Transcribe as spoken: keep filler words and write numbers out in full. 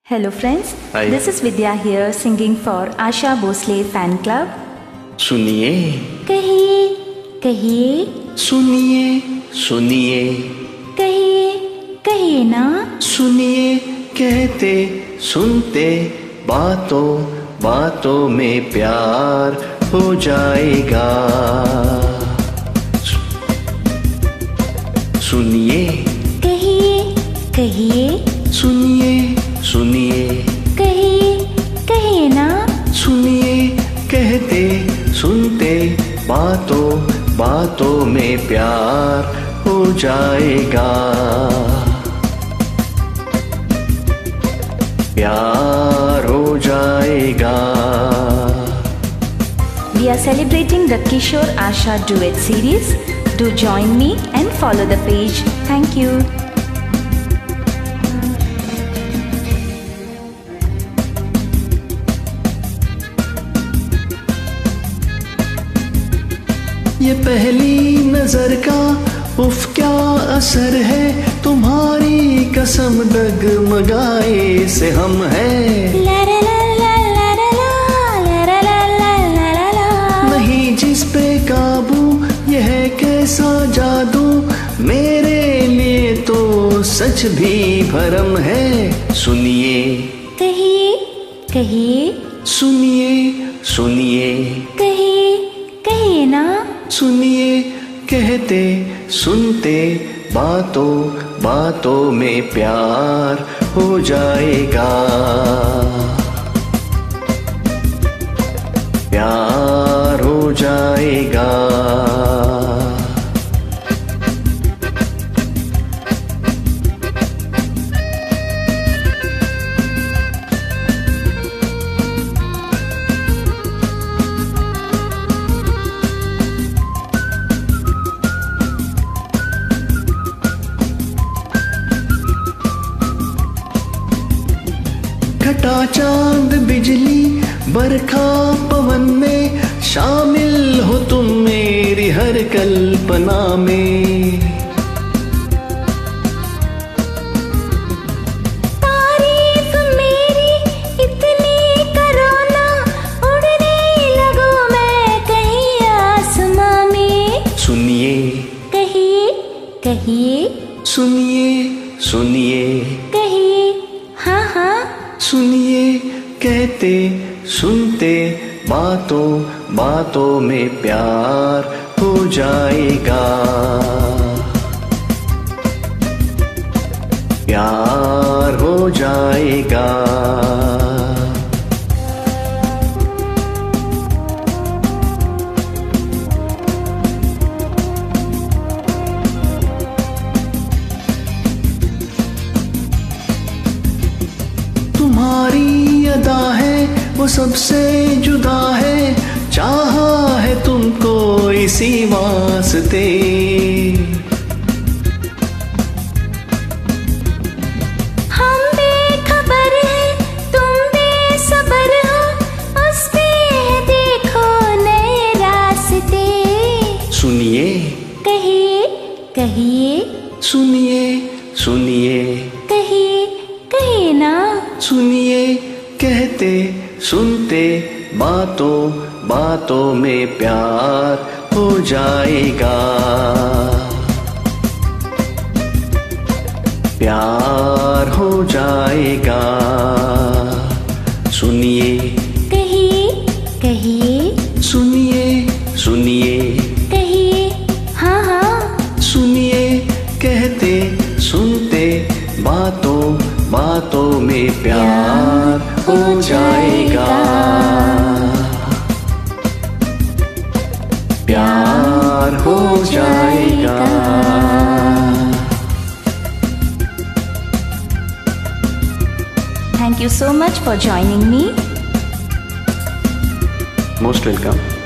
Hello friends, Hi. this is Vidya here singing for Asha Bhosle fan club. सुनिए कहिए कहिए सुनिए सुनिए कहिए कहिए ना। सुनिए कहते सुनते बातों बातों में प्यार हो जाएगा। सुनिए कहिए कहिए सुनिए सुनिए कहिए कहिए ना। सुनिए कहते सुनते बातों बातों में प्यार हो जाएगा। प्यार हो जाएगा। We are celebrating the Kishore Asha duet series. Do join me and follow the page. Thank you. ये पहली नजर का उफ क्या असर है, तुम्हारी कसम डगमगाए से हम हैं। ला ला ला ला ला ला ला ला ला ला ला ला ला। नहीं जिस पे काबू यह कैसा जादू, मेरे लिए तो सच भी भरम है। सुनिए कहिए कहिए सुनिए सुनिए कहिए कहिए ना। सुनिए कहते सुनते बातों बातों में प्यार हो जाएगा। प्यार हो जाएगा। घटा चांद बिजली बरखा पवन में शामिल हो तुम मेरी हर कल्पना में। तारीफ मेरी इतनी करो ना, उड़ने लगो मैं कहीं आसमां में। सुनिए कहिए कहिए सुनिए सुनिए कहिए हाँ हाँ। सुनिए कहते सुनते बातों बातों में प्यार हो जाएगा। प्यार हो जाएगा। तुम्हारी अदा है वो सबसे जुदा है, चाहा है तुमको इसी वास्ते। हम बेखबर हैं तुम बेसबर हो, उस पे है देखो नए रास्ते। सुनिए कहिए कहिए सुनिए सुनिए कहिए कहिए ना। सुनिए कहते सुनते बातों बातों में प्यार हो जाएगा। प्यार हो जाएगा। सुनिए कहिए कहिए सुनिए सुनिए कहिए हाँ हाँ। सुनिए कहते सुनते बातों बातों में प्यार हो जाएगा। प्यार हो जाएगा। Thank you so much for joining me. Most welcome.